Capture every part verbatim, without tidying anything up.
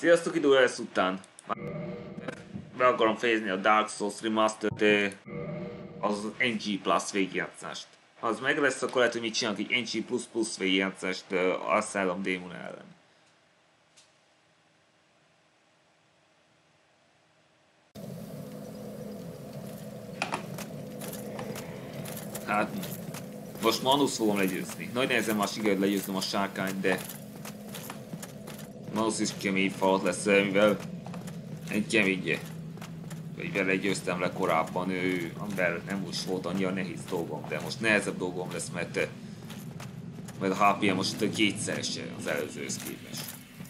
Sziasztok, idő lesz után. Be akarom fejezni a Dark Souls Remastered, az en gé Plus végigjátszást. Ha az meg lesz, akkor lehet, hogy mit csinálok egy en gé Plus Plus végigjátszást Asylum Demon ellen. Hát, most Manus fogom legyőzni. Nagy nehezen már sikerült legyőznöm a sárkányt, de Manus is kemény falat lesz, mivel egy keménye. Vagy vele győztem le korábban, ő, amivel nem úgy volt annyira nehéz dolgom, de most nehezebb dolgom lesz, mert, mert a há pé-em most kétszerese az előzőhöz képest.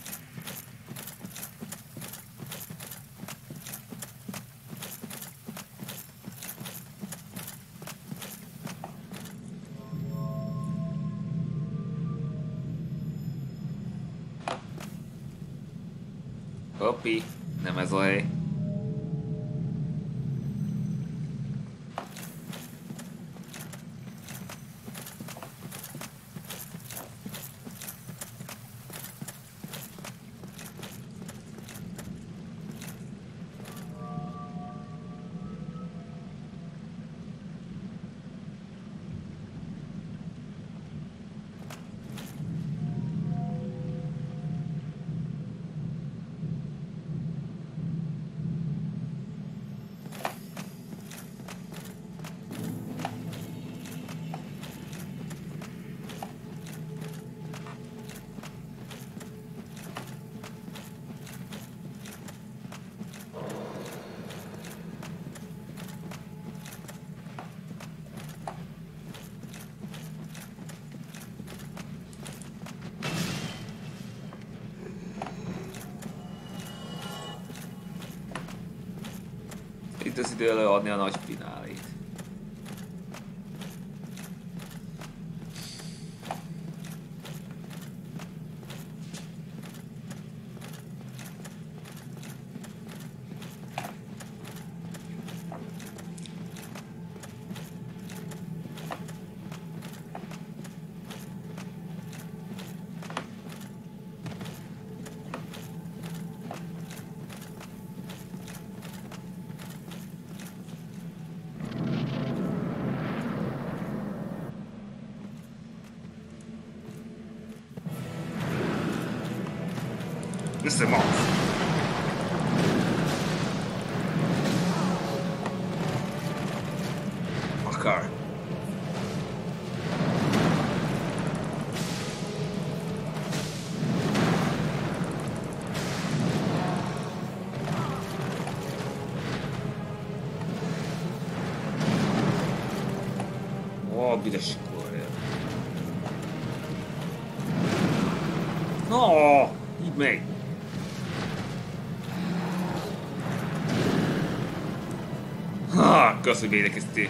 Hopi, nem ez a hely. Itt az idő előadni a nagy finálét. mister Mouse. Akar. Ó, büdös korja. No, így meg. Kösz, hogy védekeztél.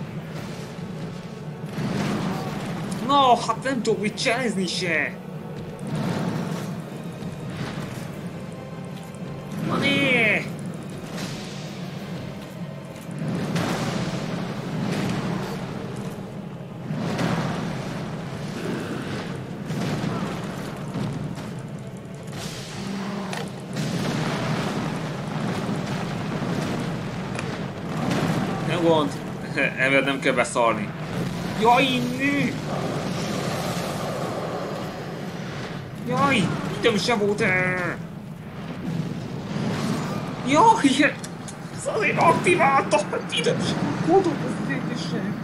No, hát nem tudok mit csinálni se. Na né! Gond. Ember nem kell beszarni. Jaj, nő! Jaj, időm sem volt el! Jaj! Ez azért aktiváltam! Időm sem volt az egészség!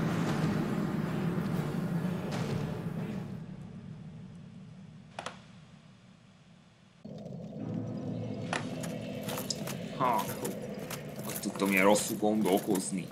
Ha, azt tudtam ilyen rosszul gondolkozni.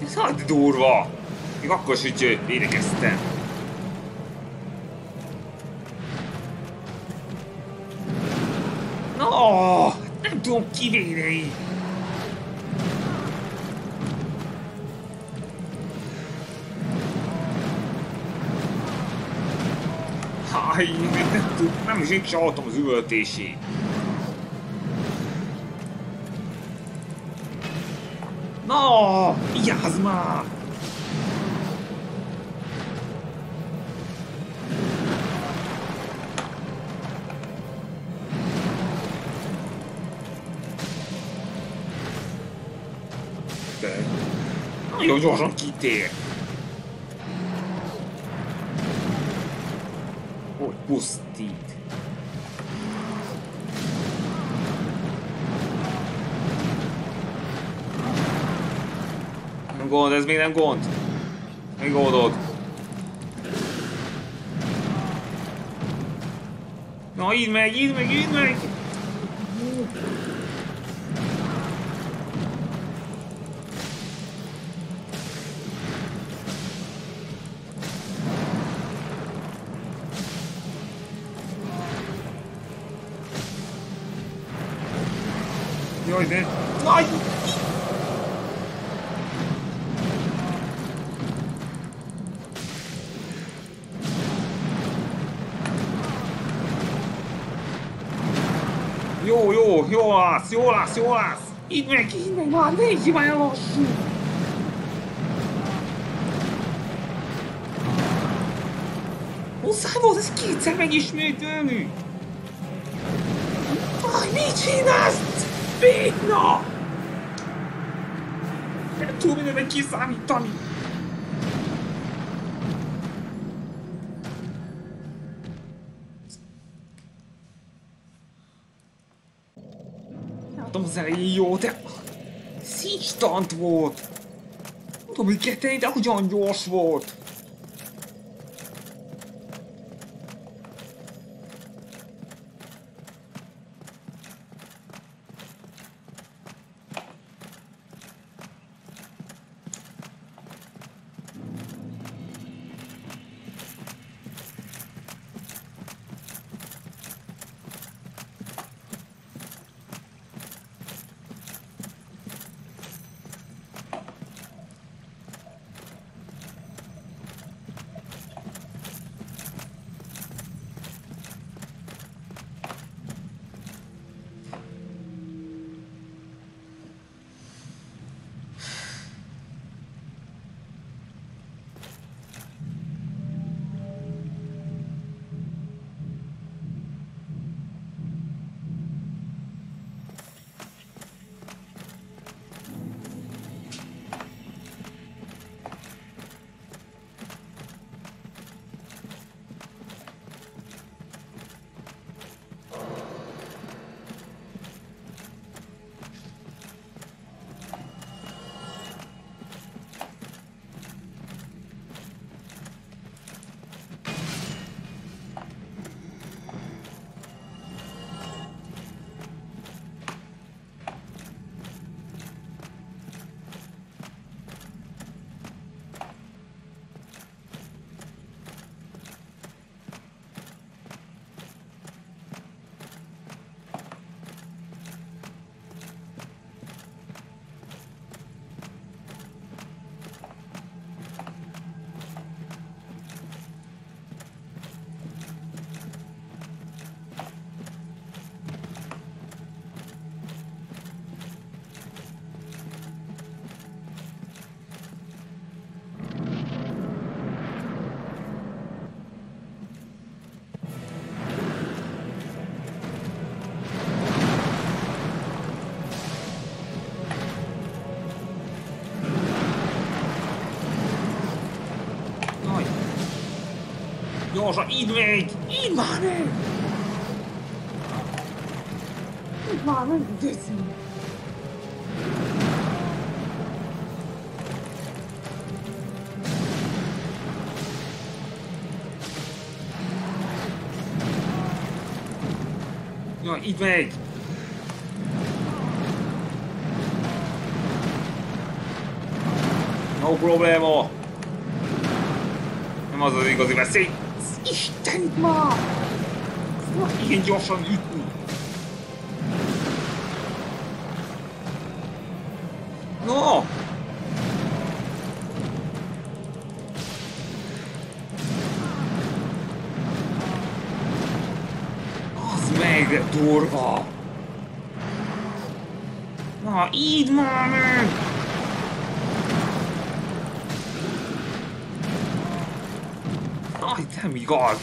Ez hát durva! Még akkor is, hogy védekeztem. No, nem tudom kivédeni. Háj, nem tudom, nem is így csaltam az üvöltését. No, vigyázz már! De nagyon gyorsan kitér. Hogy pusztít. Nem gond, ez még nem gond. Még oldod. Na, így meg, így meg, így meg! Jaj, de... Jaj! Jó, jó, jó lesz, jó lesz, jó lesz! Így meg, így meg már, négy már lassú! Muszáj volt ezt kétszer megismételni! Aj, mit csinálsz? Béna! Nem tudom mindenben kiszámítani! Látom az elején jó, de... Ez instant volt! Nem tudom, hogy ketteni, de ugyan gyors volt! Gyorsan, így megy! Így már meg! Így már meg, geci! Jaj, így megy! No probléma! Nem az az igazi veszély! Istenit már! Ilyen gyorsan ütni! No! Az meg de durva! Na, így már meg! Aj, nem igaz!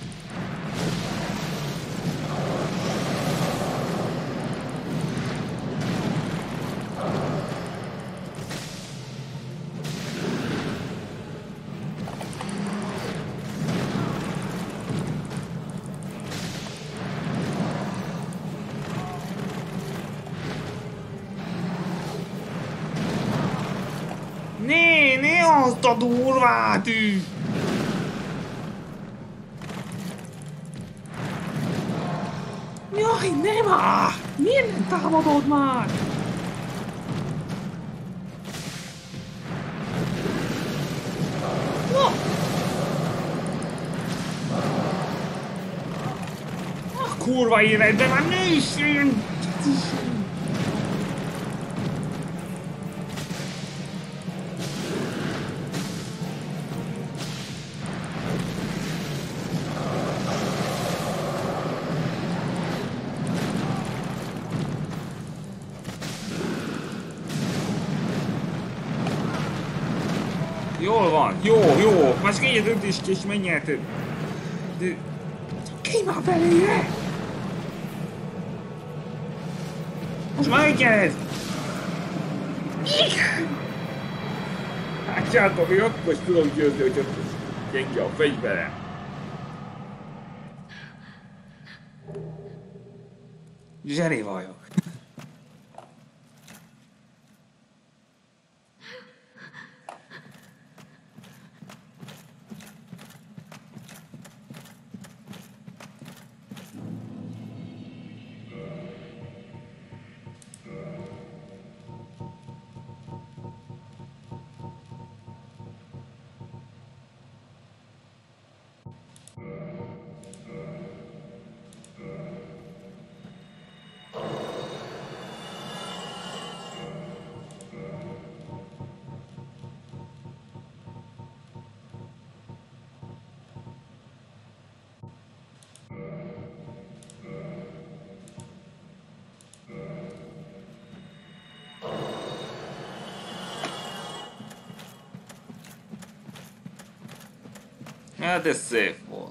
Né, né azt a durvát! Jaj, nem már! Miért nem támadod már? No! A kurva életben már ne is jön! Jól van, jó, jó, más kénye döntést és megnyerted. De... Ki már belére? Most már megyered! Igen! Hát csátom, én akkor is tudom győzni, hogy ott gyenge a fegyverem. Zseni vagyok. Hát ez szép volt.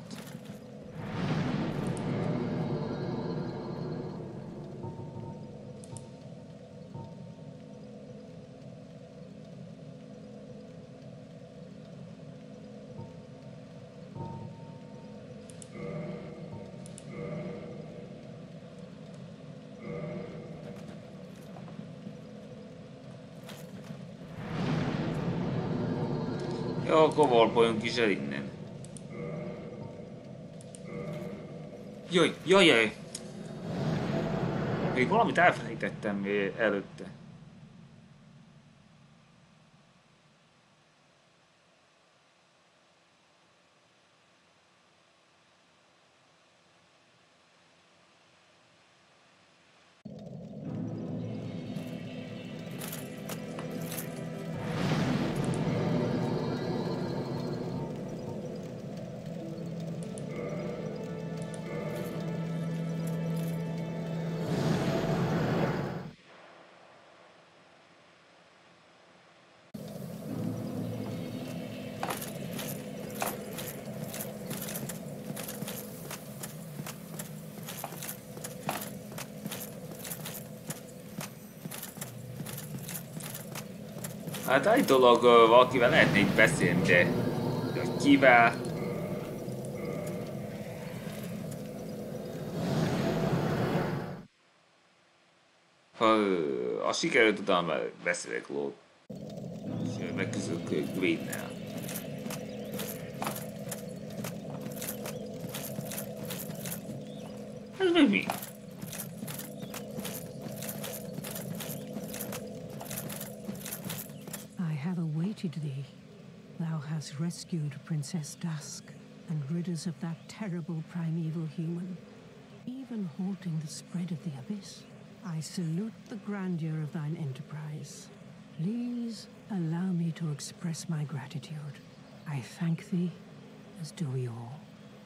Jó, akkor valpoljunk is el innen. Jaj, jaj, jaj! Még valamit elfelejtettem előtte. Hát állítólag uh, valakivel lehetne itt beszélni, de... de hogy kivel? Ha uh, a sikerült utána beszélek Lót. És megküzdök Gwynnél. Ez meg mi? awaited thee. Thou hast rescued Princess Dusk and rid us of that terrible primeval human, even halting the spread of the abyss. I salute the grandeur of thine enterprise. Please allow me to express my gratitude. I thank thee, as do we all.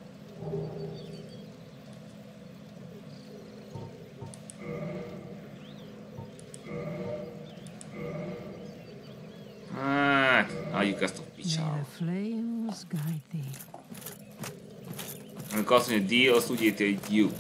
Hát, álljuk ezt a May picsába. the flames guide thee. Amikor azt mondja D, azt úgy érti, hogy you.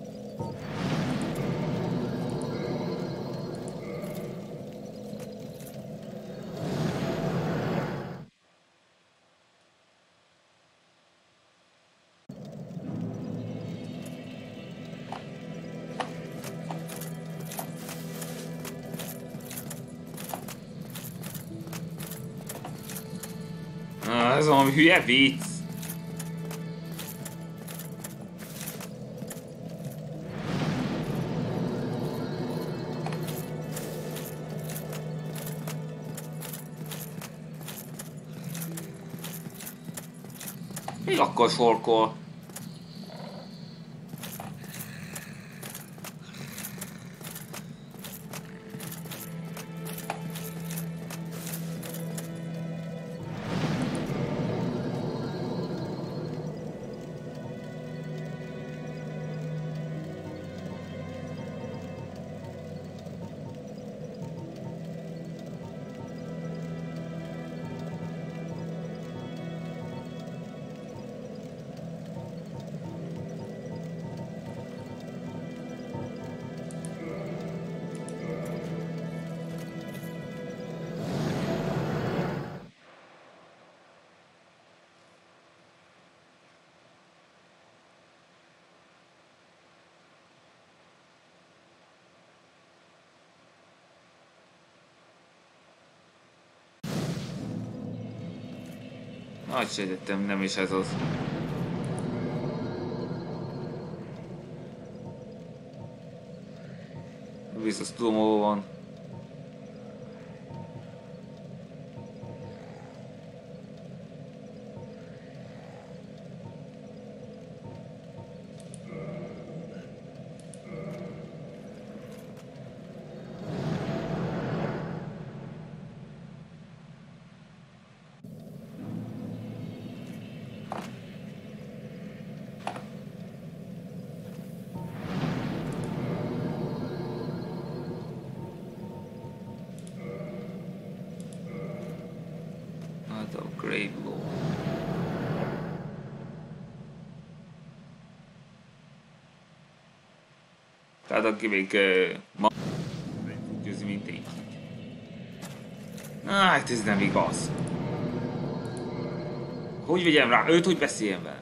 Ah, ez valami hülye vicc. Még akkor sorkol. Nagy sejtettem, nem is ez az. Biztos tudom, hol van. Tehát aki még uh, ma győzi mindenki. Hát ez nem igaz. Hogy vegyem rá őt, hogy beszéljen vele?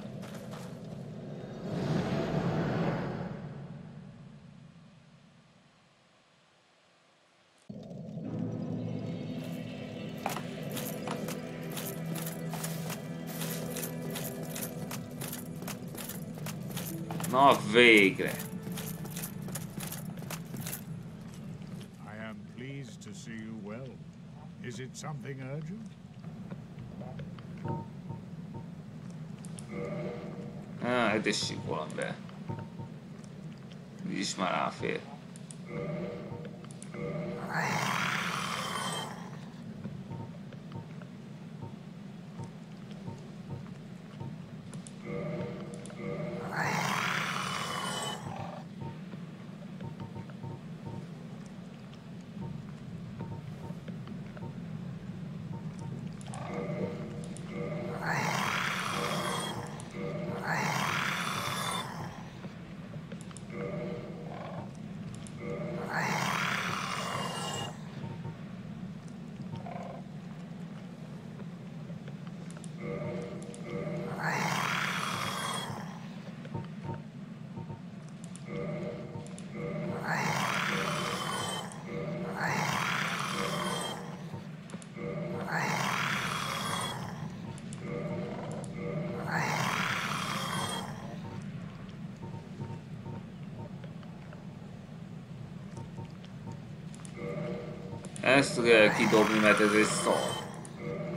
Na végre! Is it something urgent? Ah, ez sikolan be. Is már ráfér. Ezt kell kidobni, mert ez egy szar.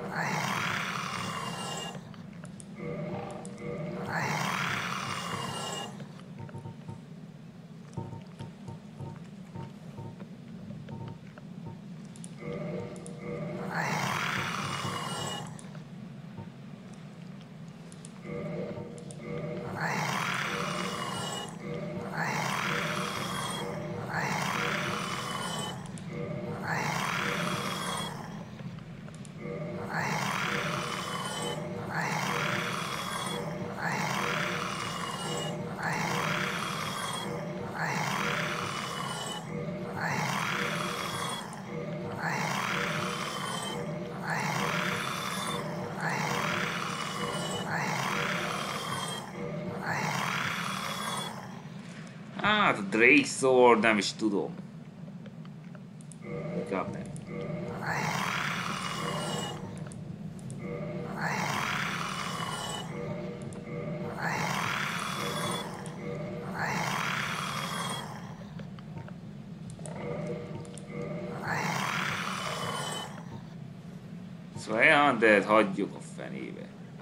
Hát a Drake Sword nem is tudom. Inkább nem. Szóval elhandelt hagyjuk a fenébe.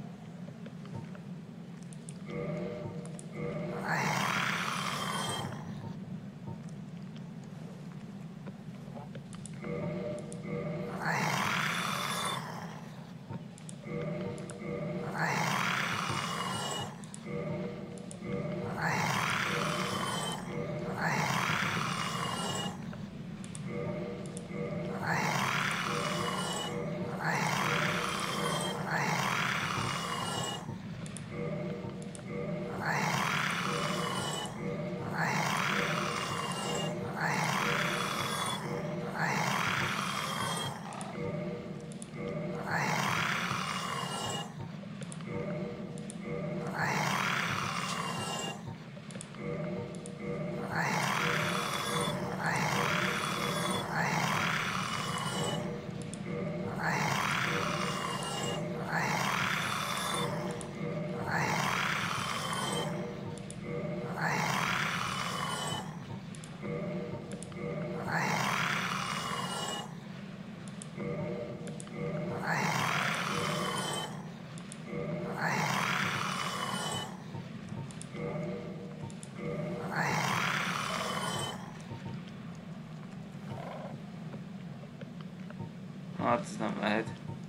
Hát ez nem lehet.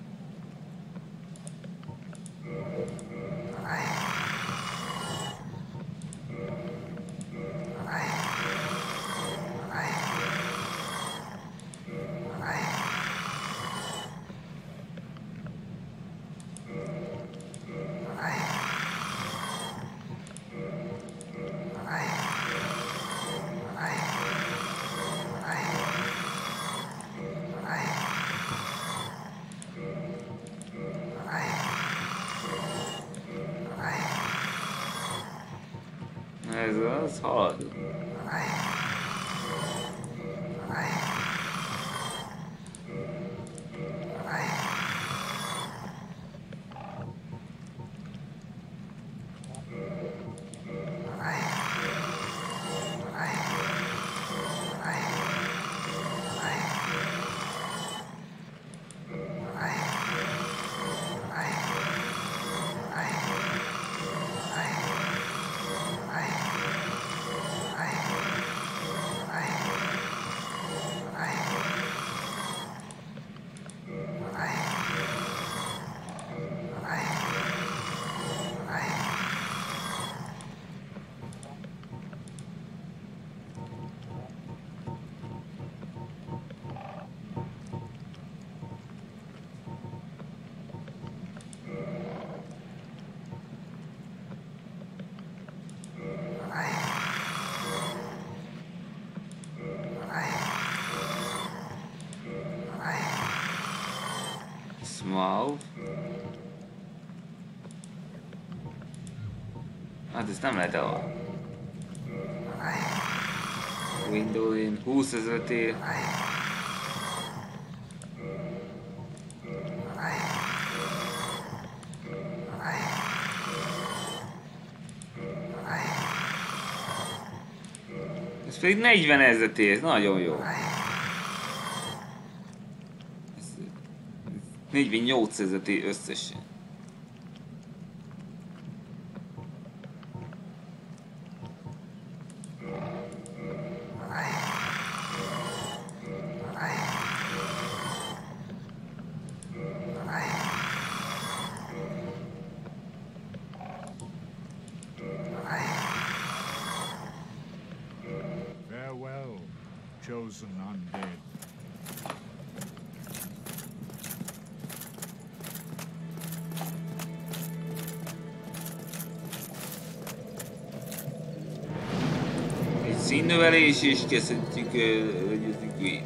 Ez az halad. Small. Hát ezt nem lehet el. Windowin húszezer tér. Ez pedig negyvenezer tér, nagyon jó. negyvennyolcezer tér összesen. Farewell, chosen undead. Színnövelés és kezdhetjük a itt.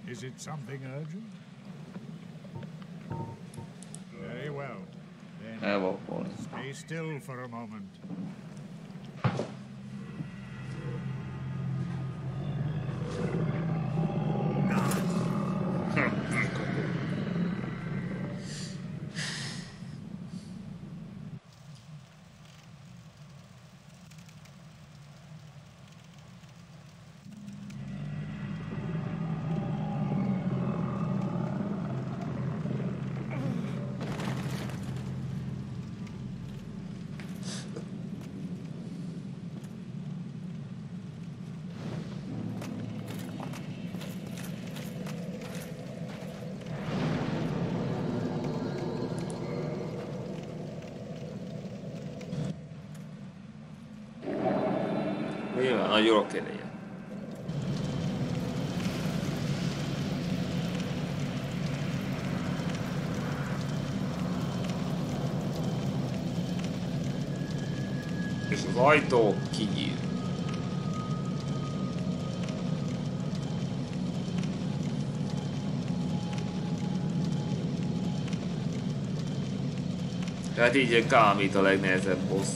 Is it something urgent? Very well. Then El van volna. stay still for a moment. Nyilván nagy rock eleje. És az ajtó kinyíl. Tehát így Kámít a legnehezebb boss.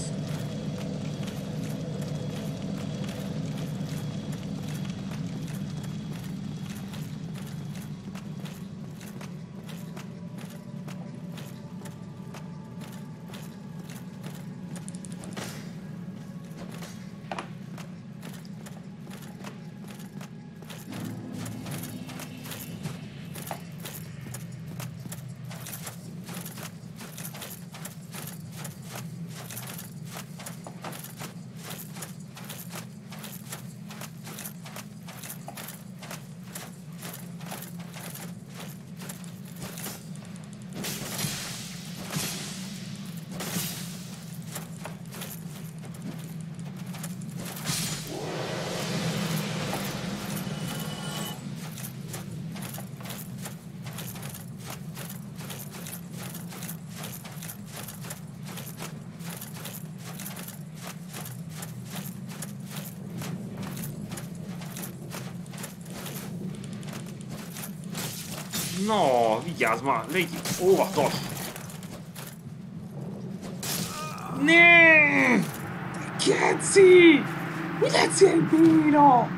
No, vigyázz már, légy óvatos! Ne! Keci! Mi lesz egy bíra?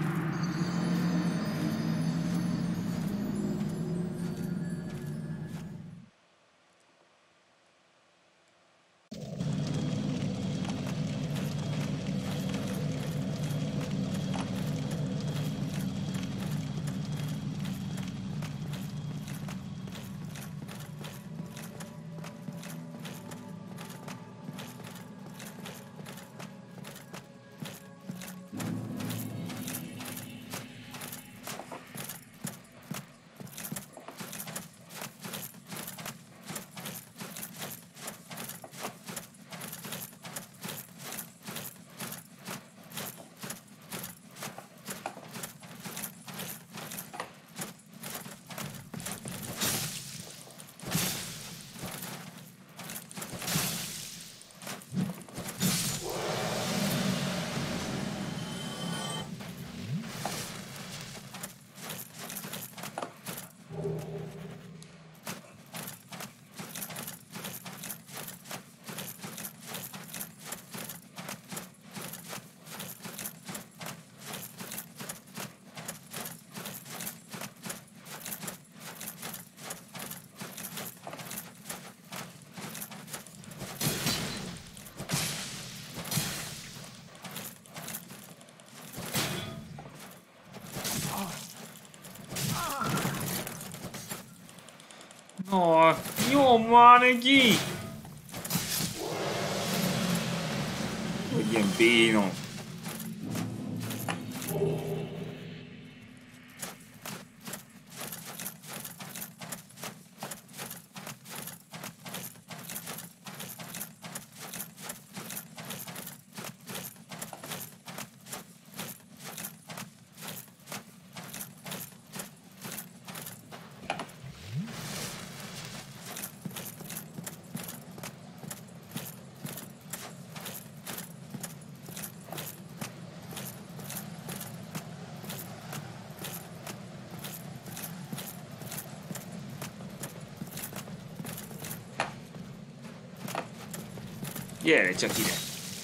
No, nyom már neki! Hogy ilyen béna. Gyere csak ide!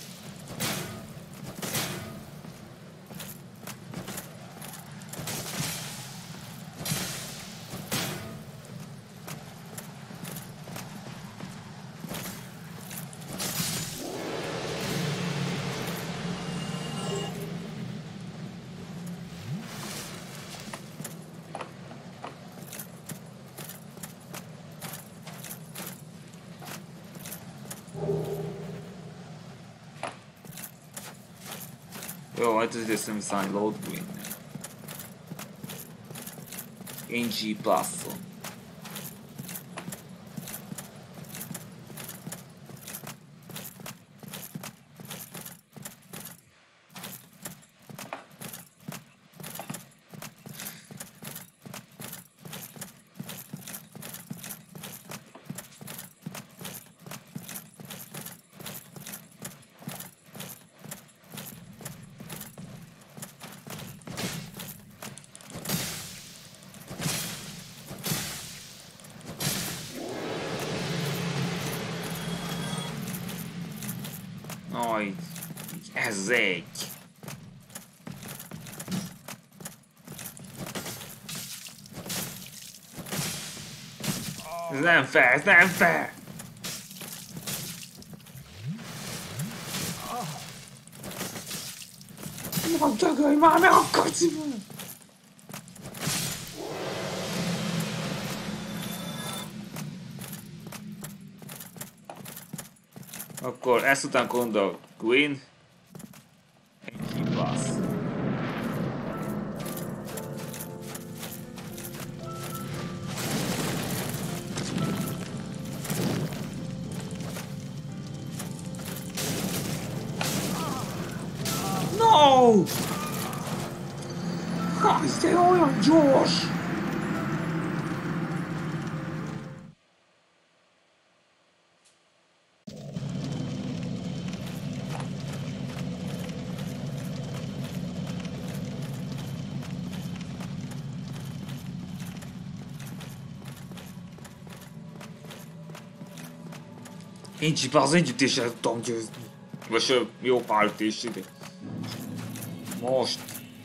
Jó, hát ez időszem viszont Load Green-nek. en gé Plus-on. Aj, ez az egy. Ez nem fel, ez nem fel! Mondtad, hogy már meg a kocsiban! Akkor ezt után gondol Queen, en gé Plus. No! Ez te olyan gyors! en gé Plus együttéssel tudtam győzni. Vagy jó pár ütés ide. Most.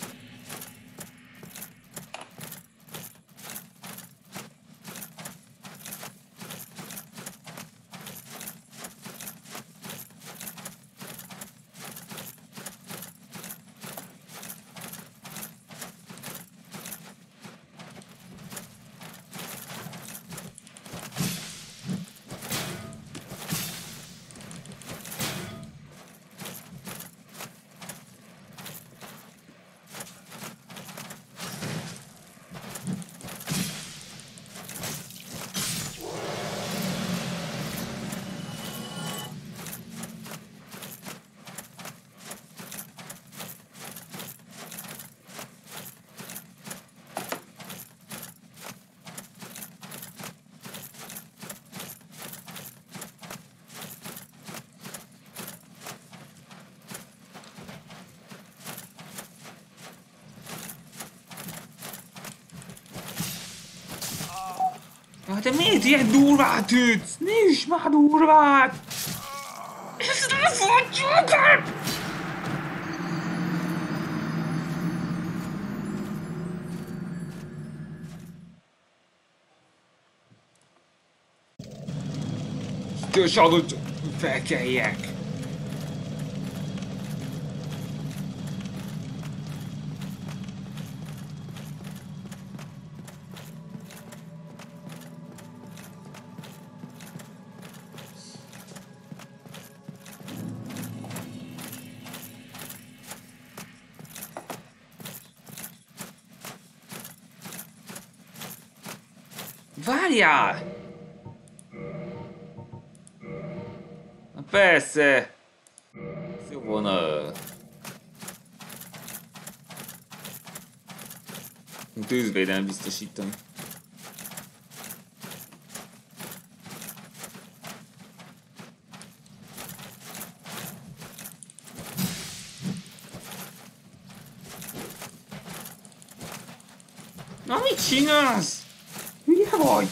De miért ilyen durvát ütsz? Nincs már durvát! Ez nem volt Joker! Tős adott felkeljek! Várjál! Na persze! Ez jó volna... Tűzvédelmet biztosítani. Na mit csinálsz? Hülye vagy?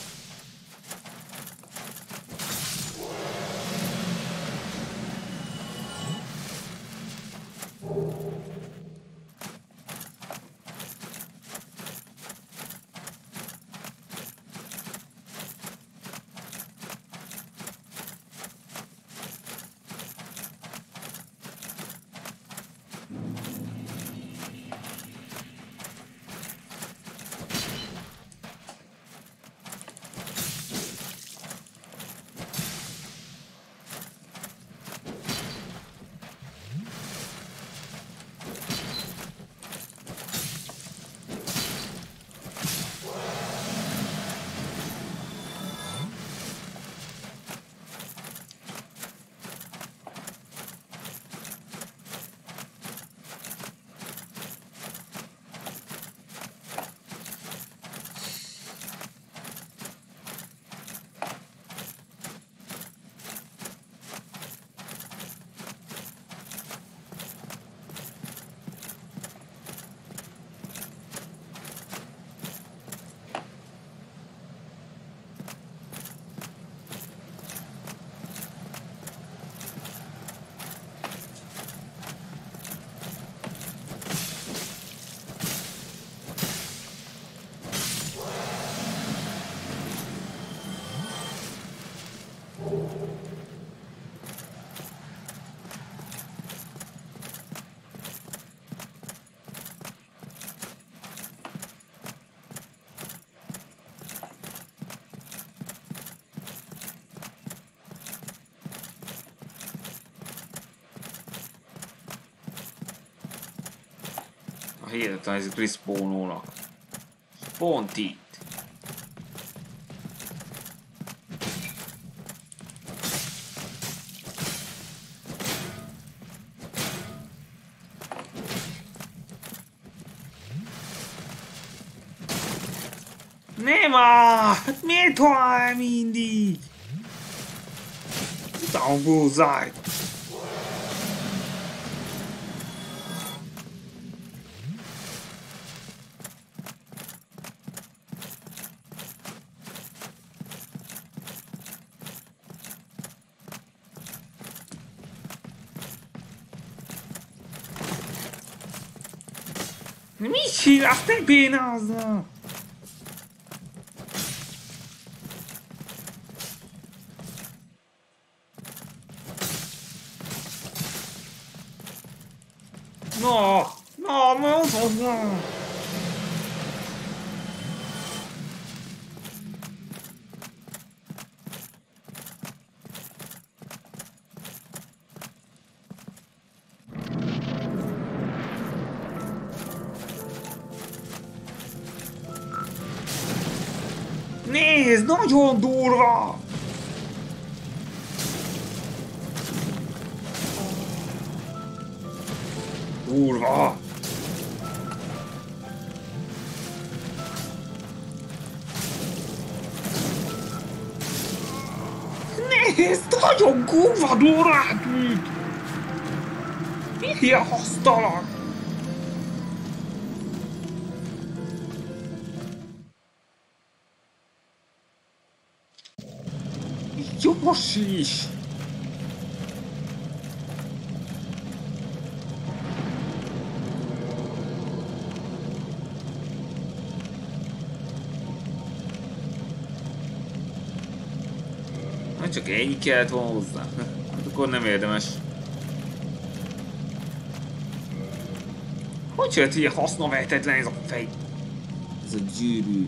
Hihetetlen, ezek respawnolnak. Pont itt. Nem áll! Hát miért hal mindig? Down bullseye! Mit csinálsz, te bénázza? Na, na, mondod, na! Nézd, nagyon durva! Durva! Nézd, nagyon kurva durvát üt! Milyen hasztalan! Jogos is! Hát csak ennyi kellett volna hozzá. Hát akkor nem érdemes. Hogy jött ilyen hasznavehetetlen ez a fej? Ez a gyűrű.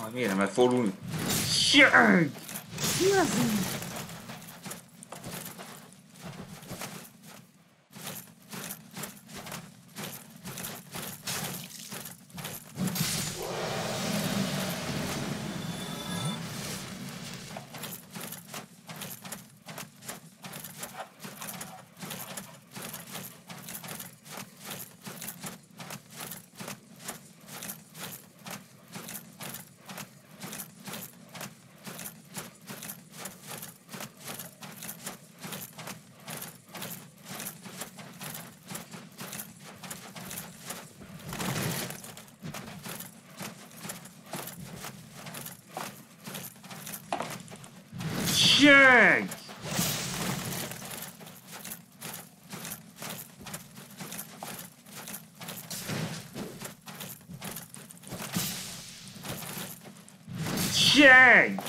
Majd miért nem lehet fordulni? Seg! Seg! Seg!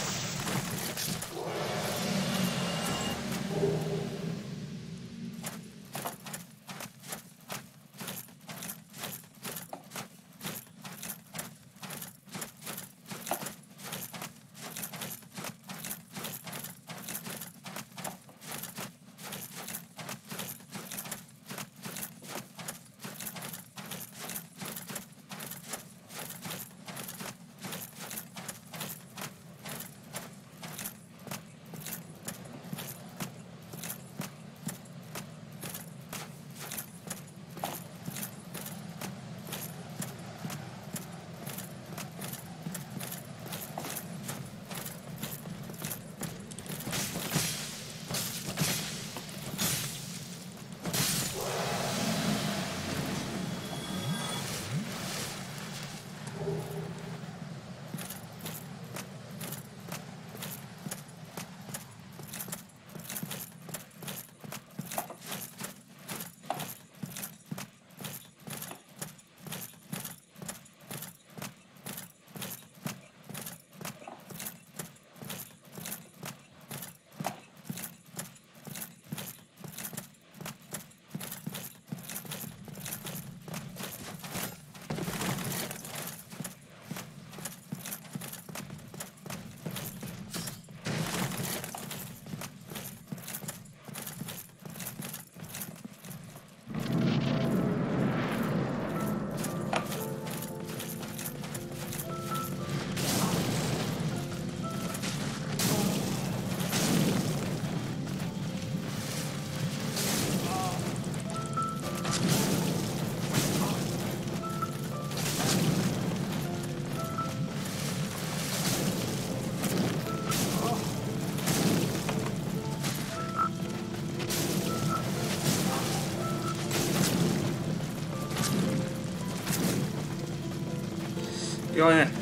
Jaj, ne!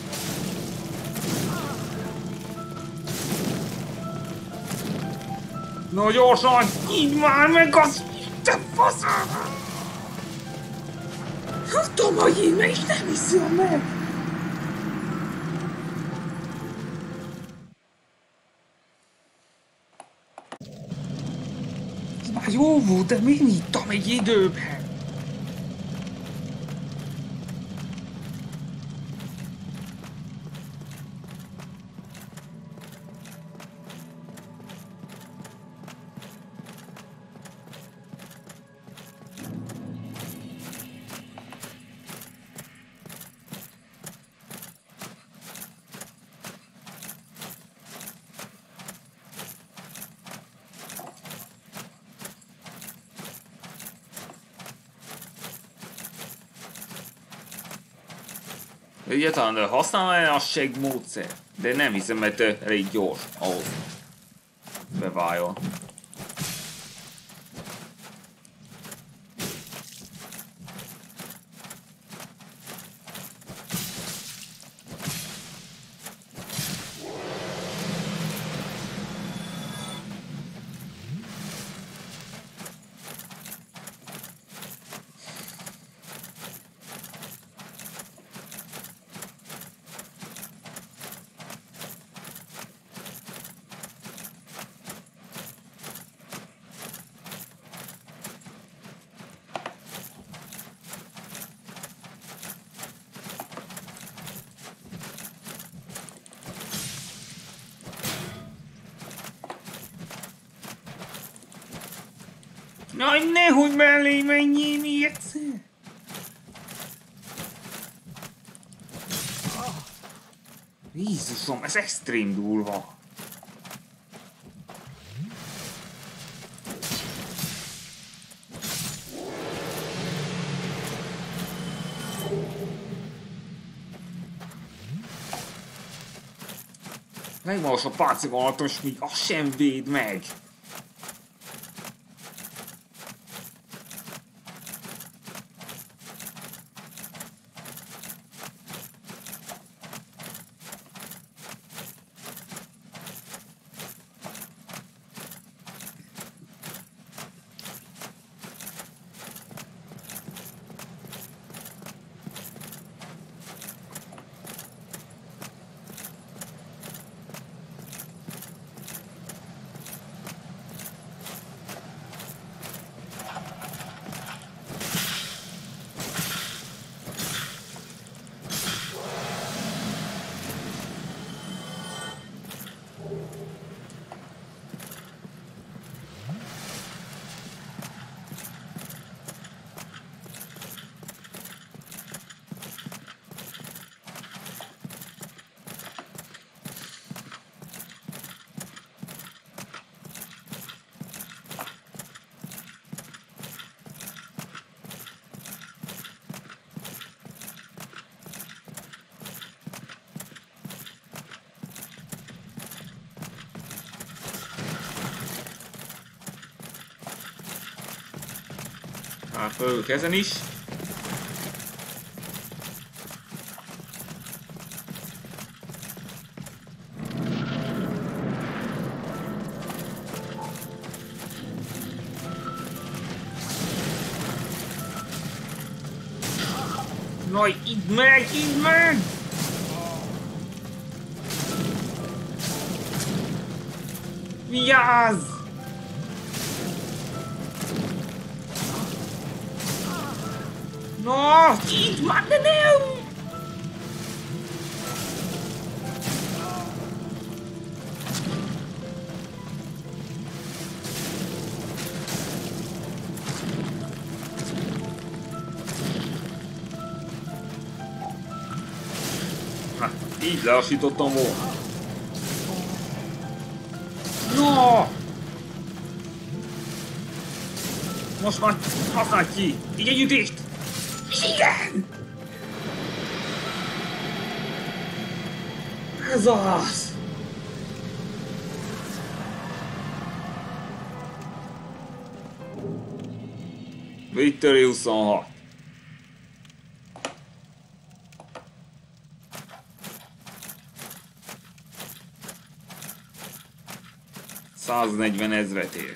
No gyorsan! Így már meg az... Te faszám! Tudom, hogy én is nem hiszem meg! Ez már jó volt, de miért nyittam egy időben? Egyáltalán használná a seg módszer, de nem hiszem, mert elég gyors ahhoz beváljon. Jaj, nehogy mellé menjél még egyszer! Jézusom, ez extrém durva! Megmagas a páncigalatos, míg az sem véd meg! Hát fölök ezen is. Naj, idd meg, idd meg! Vigyázz! No, idd meg, de nem! Így lelassítottam volna. No! Most már használd ki! Így egy ütést! Igen! Ez az! Victory huszonhat. száznegyven ezret ér.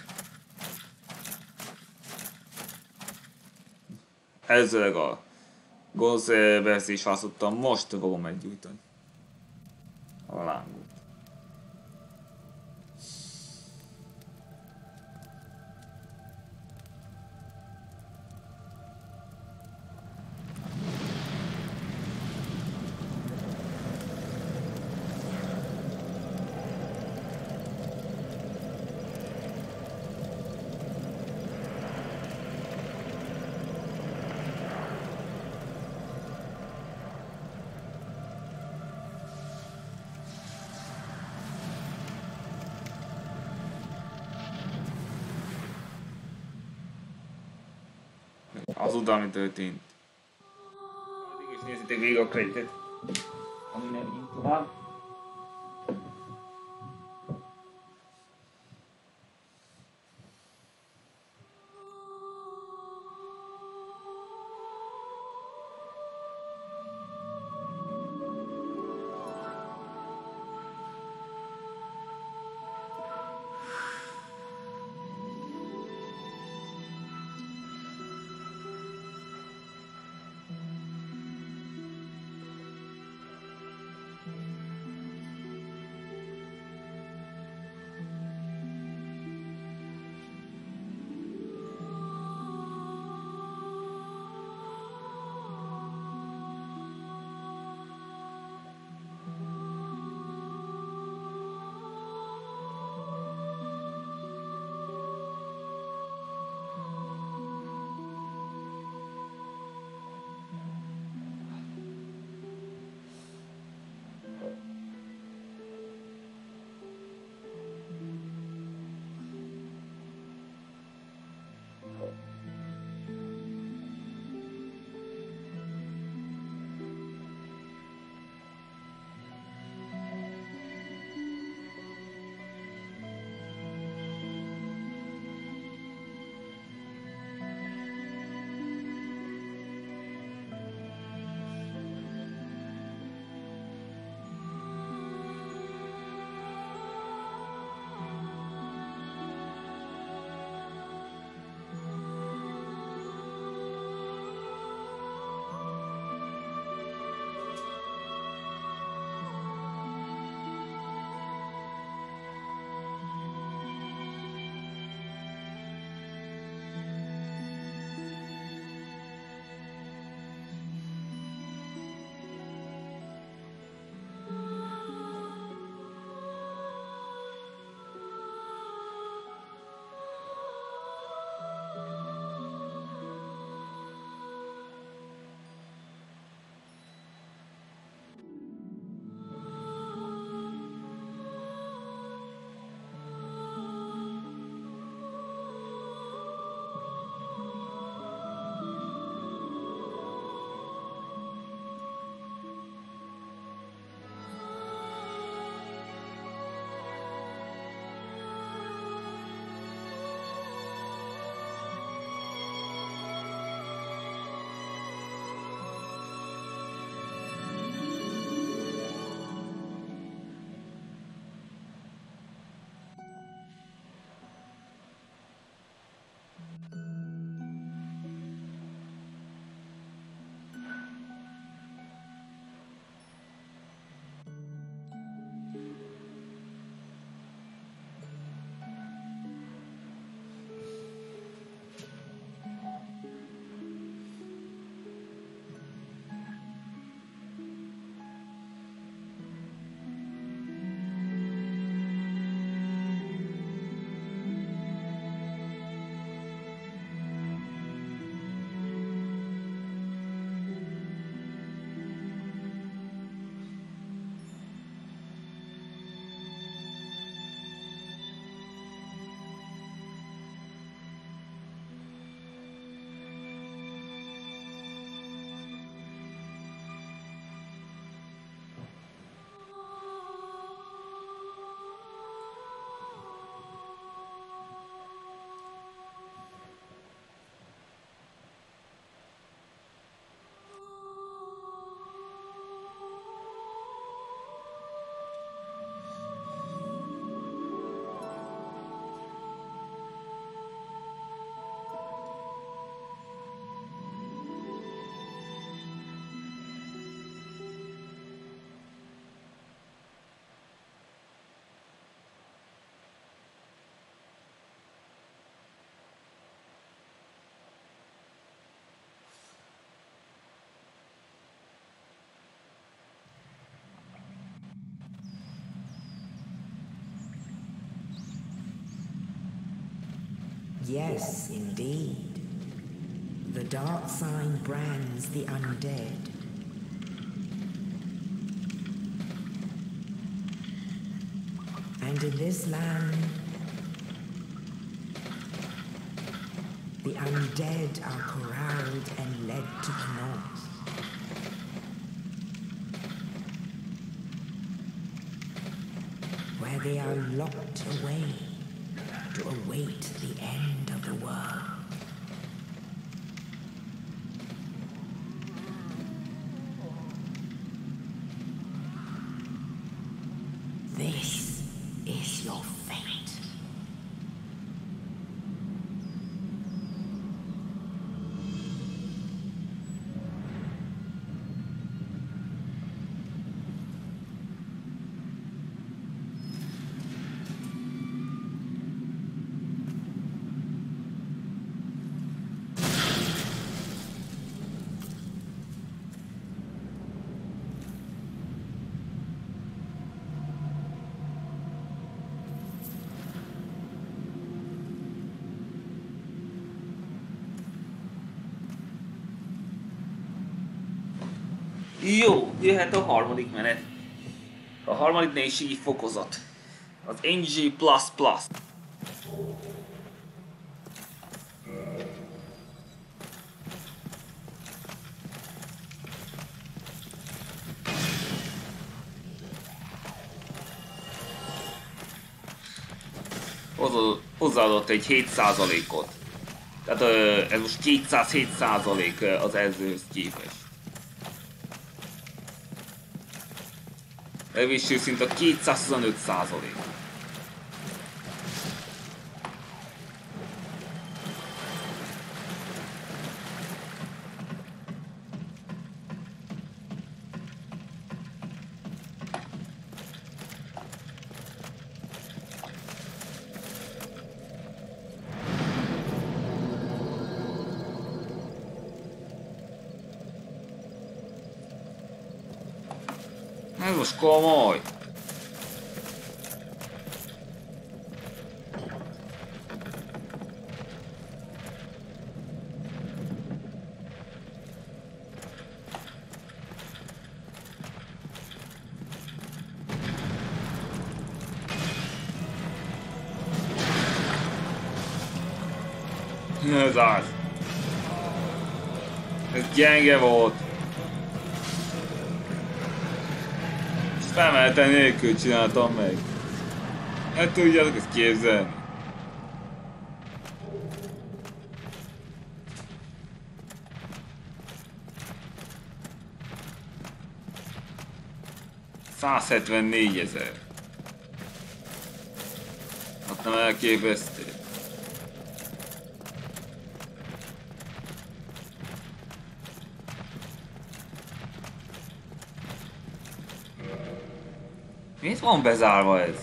Ezzel a Gonzalez is haszottam, most fogom meggyújtani a lángot. Azután, ami történt. Addig is nézzétek végig a kreditet, ami nem így tovább. Yes, indeed. The dark sign brands the undead. And in this land, the undead are corralled and led to the north. Where they are locked away to await the end of the world. This is your fate. Jó, jöhet a harmadik menet. A harmadik nehézségi fokozat. Az en gé plusz plusz. Hozzáadott egy hét százalékot. Tehát ez most kétszázhét százalék az előzőhöz képest. Elvéső szint a kétszázhuszonöt százalék. Ez most komoly. Ez az. Ez gyenge volt. Felmelten nélkül csináltam meg. Hát tudjátok ezt képzelni. százhetvennégyezer. Hát nem elképesztő. Miért van bezárva ez?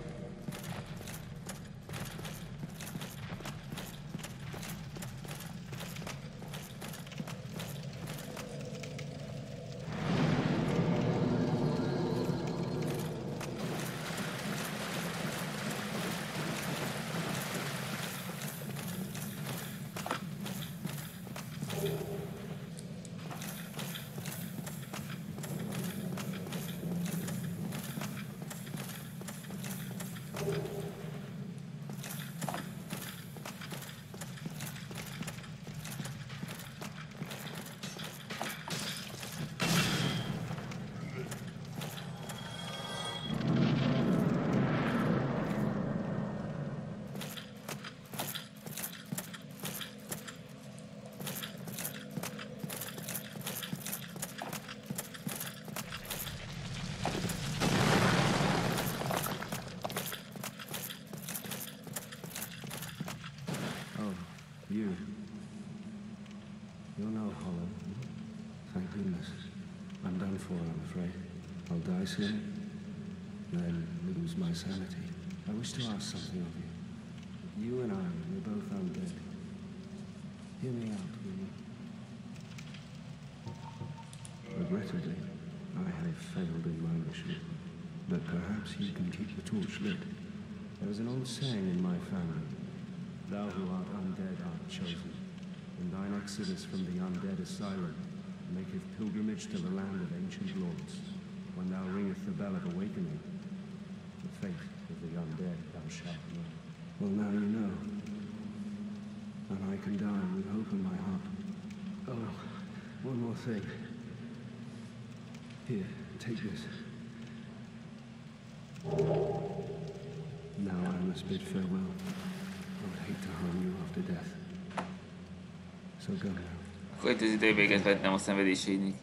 You. You're no hollow. Thank goodness. I'm done for, I'm afraid. I'll die soon, then lose my sanity. I wish to ask something of you. You and I, we're both undead. Hear me out, will you? Regrettably, I have failed in my mission, but perhaps you can keep the torch lit. There is an old saying in my family. Thou who art undead art chosen, and thine exodus from the undead asylum maketh pilgrimage to the land of ancient lords. When thou ringeth the bell of awakening, the fate of the undead thou shalt know. Well, now you know, and I can die with hope in my heart. Oh, one more thing. Here, take this. Now I must bid farewell. I would hate to harm you after death. So go now. Akkor itt az idő véget vettem a szenvedésének.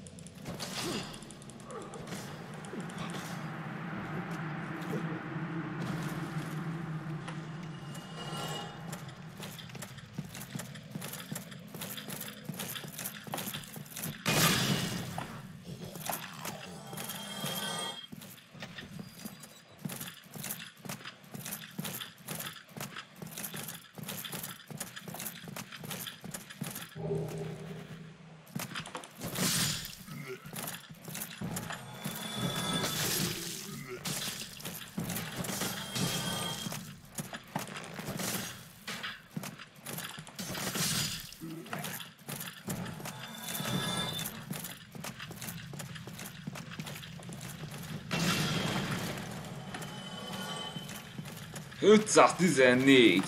ötszáztizennégy!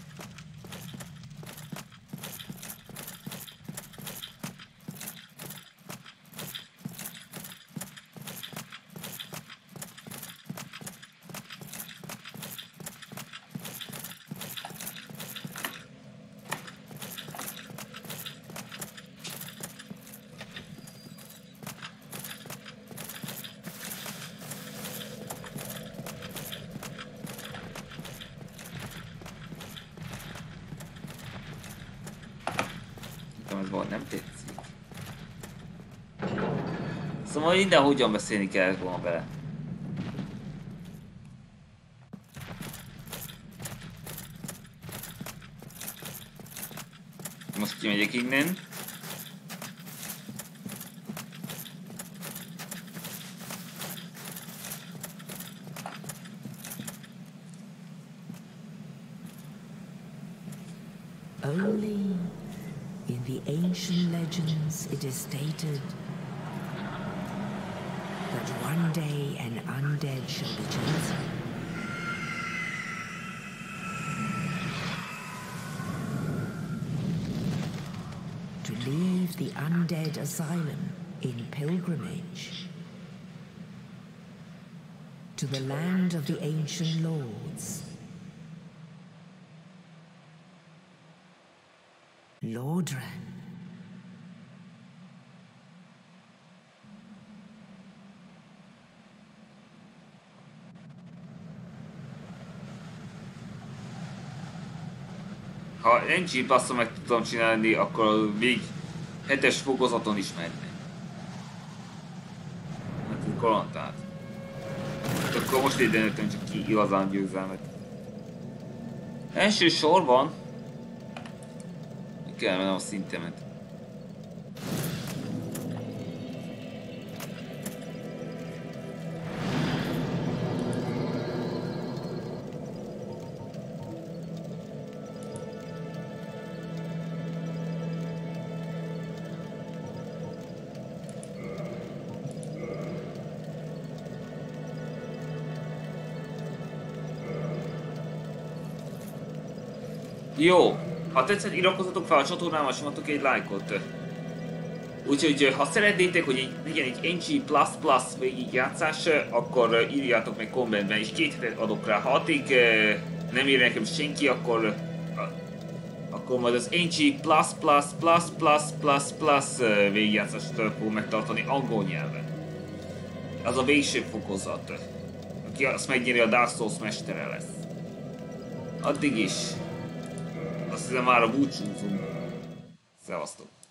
Nem tetszik. Szóval mindenhogyan beszélni kellett volna vele. Most kimegyek innen. Only in the ancient legends it is stated that one day an undead shall be chosen. To leave the undead asylum in pilgrimage to the land of the ancient lords. Lordran. Ha en gé Plus-on meg tudom csinálni, akkor még hetes fokozaton is menne. Hát egy kalandát. Akkor most ide nőttem csak ki igazán győzelmet. Első sorban kell mennem a szintemet. Jó, ha tetszett, iratkozzatok fel a csatornámra, és nyomatok egy lájkot. Úgyhogy ha szeretnétek, hogy legyen egy en gé Plus Plus végigjátszás, akkor írjátok meg kommentben, és két hetet adok rá. Ha addig nem ír nekem senki, akkor akkor majd az en gé Plus Plus Plus Plus Plus Plus végigjátszást fogom megtartani angol nyelven. Az a végső fokozat. Aki azt megnyeri, a Dark Souls mestere lesz. Addig is. Azt hiszem már a búcsúzunk. Szevasztok!